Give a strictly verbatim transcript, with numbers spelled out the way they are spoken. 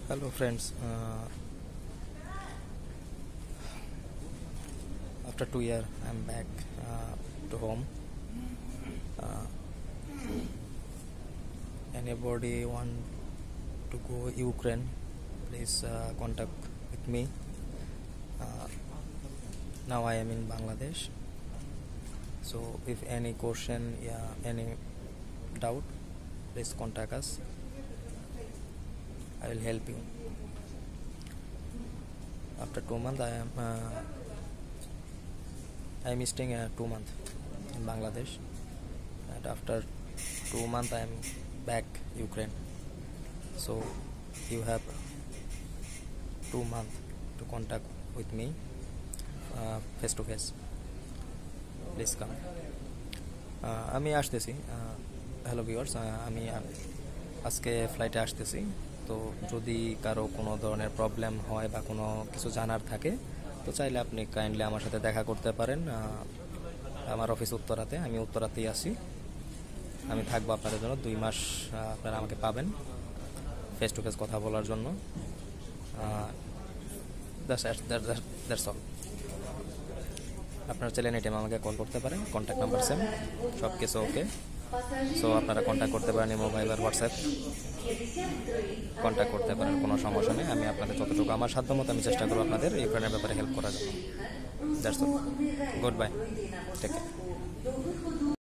Hello friends, uh, after two years I'm back uh, to home. Uh, anybody want to go Ukraine, please uh, contact with me. Uh, now I am in Bangladesh. So if any question, yeah, any doubt, please contact us. I will help you. After two months, I am uh, I am staying uh, two months in Bangladesh, and after two months, I am back Ukraine. So you have two months to contact with me uh, face to face. Please come. Uh, আমি আসতেছি hello viewers আমি আজকে ফ্লাইটে আসতেছি তো যদি কারো কোনো ধরনের প্রবলেম হয় বা কোনো কিছু জানার থাকে তো চাইলে আপনি কাইন্ডলি আমার সাথে দেখা করতে পারেন আমার অফিস উত্তরাতে আমি উত্তরাতেই আছি আমি থাকবো আপনাদের জন্য দুই মাস আপনারা আমাকে পাবেন ফেস টু ফেস কথা বলার জন্য দ্যাটস অল আপনারা চাইলে এনি টাইম আমাকে কল করতে পারেন কন্ট্যাক্ট নাম্বার সেম সব কিছু ওকে সো আপনারা কন্ট্যাক্ট করতে পারেন ইমো ভাইবার হোয়াটসঅ্যাপ কন্ট্যাক্ট করতে পারেন কোনো সমস্যা নেই আমি আপনাদের যতটুকু আমার সাধ্যমতো আমি চেষ্টা করবো আপনাদের ইউক্রেনের ব্যাপারে হেল্প করার জন্য that's all good bye take care